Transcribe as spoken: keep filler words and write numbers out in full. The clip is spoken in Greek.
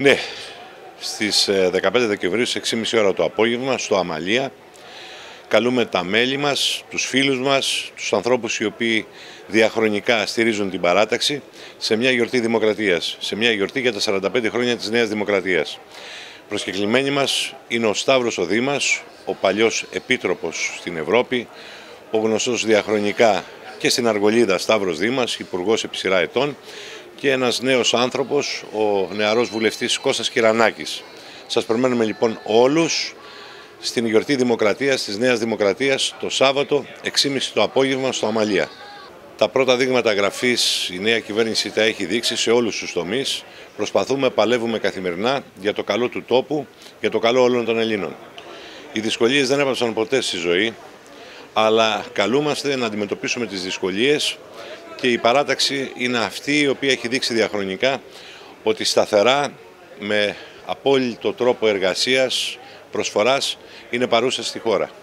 Ναι, στις δεκαπέντε Δεκεμβρίου, στις έξι και μισή ώρα το απόγευμα, στο Αμαλία, καλούμε τα μέλη μας, τους φίλους μας, τους ανθρώπους οι οποίοι διαχρονικά στηρίζουν την παράταξη σε μια γιορτή δημοκρατίας, σε μια γιορτή για τα σαράντα πέντε χρόνια της Νέας Δημοκρατίας. Προσκεκλημένοι μας είναι ο Σταύρος ο Δήμας, ο παλιός επίτροπος στην Ευρώπη, ο γνωστός διαχρονικά και στην Αργολίδα Σταύρος Δήμας, υπουργός επί σειρά ετών, και ένας νέος άνθρωπος, ο νεαρός βουλευτής Κώστας Κυρανάκης. Σας περιμένουμε λοιπόν όλους στην γιορτή Δημοκρατίας, της Νέας Δημοκρατίας, το Σάββατο, έξι και μισή το απόγευμα στο Αμαλία. Τα πρώτα δείγματα γραφής η νέα κυβέρνηση τα έχει δείξει σε όλους τους τομείς. Προσπαθούμε, παλεύουμε καθημερινά για το καλό του τόπου, για το καλό όλων των Ελλήνων. Οι δυσκολίες δεν έπαψαν ποτέ στη ζωή, αλλά καλούμαστε να αντιμετωπίσουμε τις δυσκολίες, και η παράταξη είναι αυτή η οποία έχει δείξει διαχρονικά ότι σταθερά, με απόλυτο τρόπο εργασίας, προσφοράς, είναι παρούσα στη χώρα.